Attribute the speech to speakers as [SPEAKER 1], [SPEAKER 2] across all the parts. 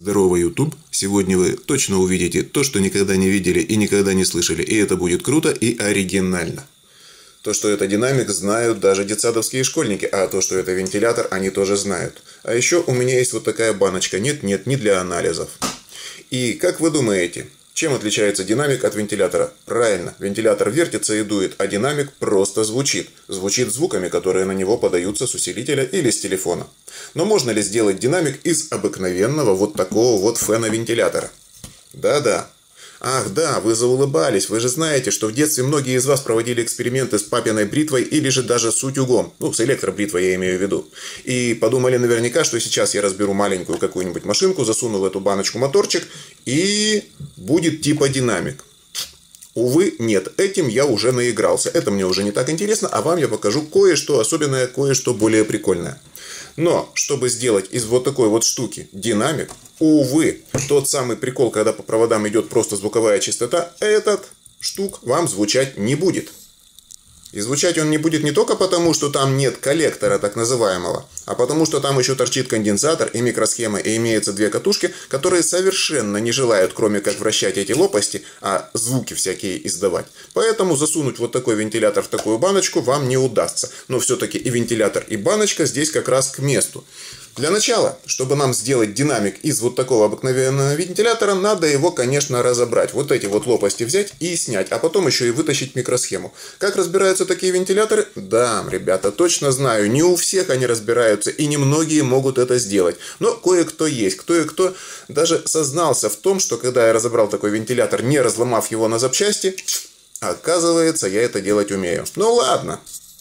[SPEAKER 1] Здорово, YouTube! Сегодня вы точно увидите то, что никогда не видели и никогда не слышали. И это будет круто и оригинально. То, что это динамик, знают даже детсадовские школьники. А то, что это вентилятор, они тоже знают. А еще у меня есть вот такая баночка. Нет, не для анализов. И как вы думаете, чем отличается динамик от вентилятора? Правильно, вентилятор вертится и дует, а динамик просто звучит. Звучит звуками, которые на него подаются с усилителя или с телефона. Но можно ли сделать динамик из обыкновенного вот такого вот фена-вентилятора? Да-да. Ах да, вы заулыбались, вы же знаете, что в детстве многие из вас проводили эксперименты с папиной бритвой или же даже с утюгом. Ну, с электробритвой я имею в виду. И подумали наверняка, что сейчас я разберу маленькую какую-нибудь машинку, засуну в эту баночку моторчик и будет типа динамик. Увы, нет, этим я уже наигрался. Это мне уже не так интересно, а вам я покажу кое-что особенное, кое-что более прикольное. Но, чтобы сделать из вот такой вот штуки динамик, увы, тот самый прикол, когда по проводам идет просто звуковая частота, этот штук вам звучать не будет. И звучать он не будет не только потому, что там нет коллектора так называемого, а потому, что там еще торчит конденсатор и микросхема, и имеются две катушки, которые совершенно не желают, кроме как вращать эти лопасти, а звуки всякие издавать. Поэтому засунуть вот такой вентилятор в такую баночку вам не удастся. Но все-таки и вентилятор, и баночка здесь как раз к месту. Для начала, чтобы нам сделать динамик из вот такого обыкновенного вентилятора, надо его, конечно, разобрать. Вот эти вот лопасти взять и снять, а потом еще и вытащить микросхему. Как разбираются такие вентиляторы? Да, ребята, точно знаю, не у всех они разбираются, и немногие могут это сделать. Но кое-кто есть, кое-кто даже сознался в том, что когда я разобрал такой вентилятор, не разломав его на запчасти, оказывается, я это делать умею. Ну ладно.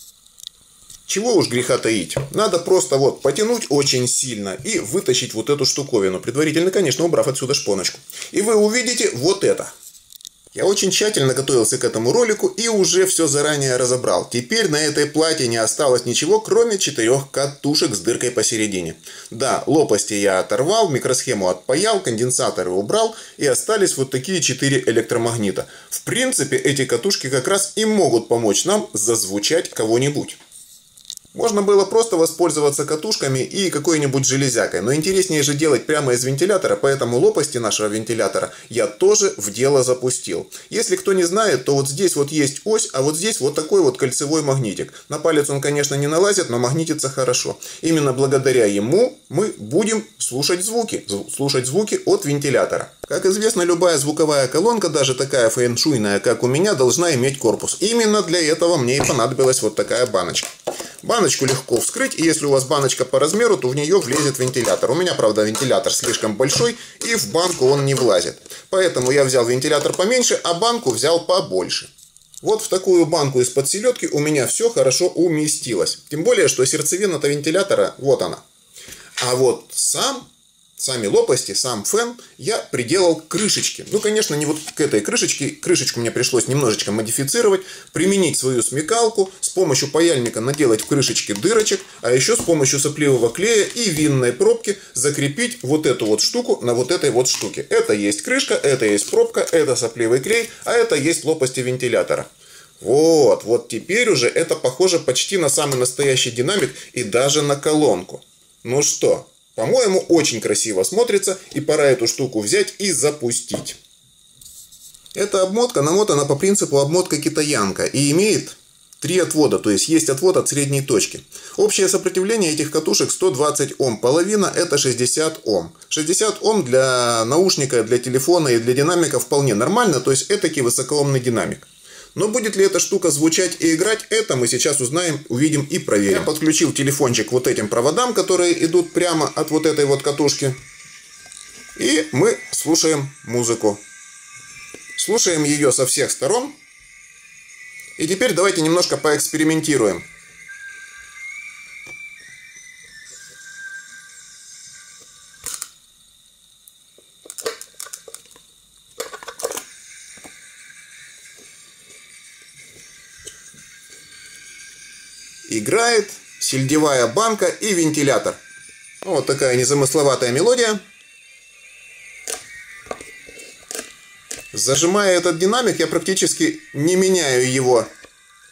[SPEAKER 1] Чего уж греха таить. Надо просто вот потянуть очень сильно и вытащить вот эту штуковину. Предварительно, конечно, убрав отсюда шпоночку. И вы увидите вот это. Я очень тщательно готовился к этому ролику и уже все заранее разобрал. Теперь на этой плате не осталось ничего, кроме 4 катушек с дыркой посередине. Да, лопасти я оторвал, микросхему отпаял, конденсаторы убрал и остались вот такие 4 электромагнита. В принципе, эти катушки как раз и могут помочь нам зазвучать кого-нибудь. Можно было просто воспользоваться катушками и какой-нибудь железякой, но интереснее же делать прямо из вентилятора, поэтому лопасти нашего вентилятора я тоже в дело запустил. Если кто не знает, то вот здесь вот есть ось, а вот здесь вот такой вот кольцевой магнитик. На палец он, конечно, не налазит, но магнитится хорошо. Именно благодаря ему мы будем слушать звуки от вентилятора. Как известно, любая звуковая колонка, даже такая фэншуйная, как у меня, должна иметь корпус. Именно для этого мне и понадобилась вот такая баночка. Баночку легко вскрыть, и если у вас баночка по размеру, то в нее влезет вентилятор. У меня, правда, вентилятор слишком большой, и в банку он не влазит. Поэтому я взял вентилятор поменьше, а банку взял побольше. Вот в такую банку из-под селедки у меня все хорошо уместилось. Тем более, что сердцевина-то вентилятора, вот она. А вот сами лопасти, сам фен я приделал к крышечке. Ну, конечно, не вот к этой крышечке. Крышечку мне пришлось немножечко модифицировать, применить свою смекалку, с помощью паяльника наделать в крышечке дырочек, а еще с помощью сопливого клея и винной пробки закрепить вот эту вот штуку на вот этой вот штуке. Это есть крышка, это есть пробка, это сопливый клей, а это есть лопасти вентилятора. Вот теперь уже это похоже почти на самый настоящий динамик и даже на колонку. Ну что? По-моему, очень красиво смотрится, и пора эту штуку взять и запустить. Эта обмотка намотана по принципу обмотка китаянка и имеет 3 отвода, то есть есть отвод от средней точки. Общее сопротивление этих катушек 120 Ом, половина это 60 Ом. 60 Ом для наушника, для телефона и для динамика вполне нормально, то есть этакий высокоомный динамик. Но будет ли эта штука звучать и играть, это мы сейчас узнаем, увидим и проверим. Я подключил телефончик к вот этим проводам, которые идут прямо от вот этой вот катушки. И мы слушаем музыку. Слушаем ее со всех сторон. И теперь давайте немножко поэкспериментируем. Играет сельдевая банка и вентилятор. Вот такая незамысловатая мелодия. Зажимая этот динамик, я практически не меняю его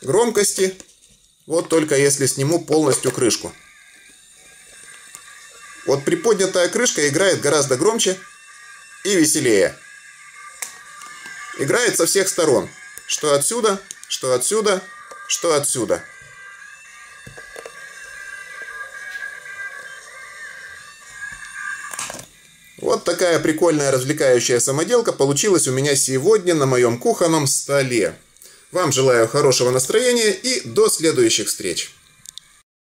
[SPEAKER 1] громкости. Вот только если сниму полностью крышку. Вот приподнятая крышка играет гораздо громче и веселее. Играет со всех сторон. Что отсюда, что отсюда, что отсюда. Вот такая прикольная развлекающая самоделка получилась у меня сегодня на моем кухонном столе. Вам желаю хорошего настроения и до следующих встреч.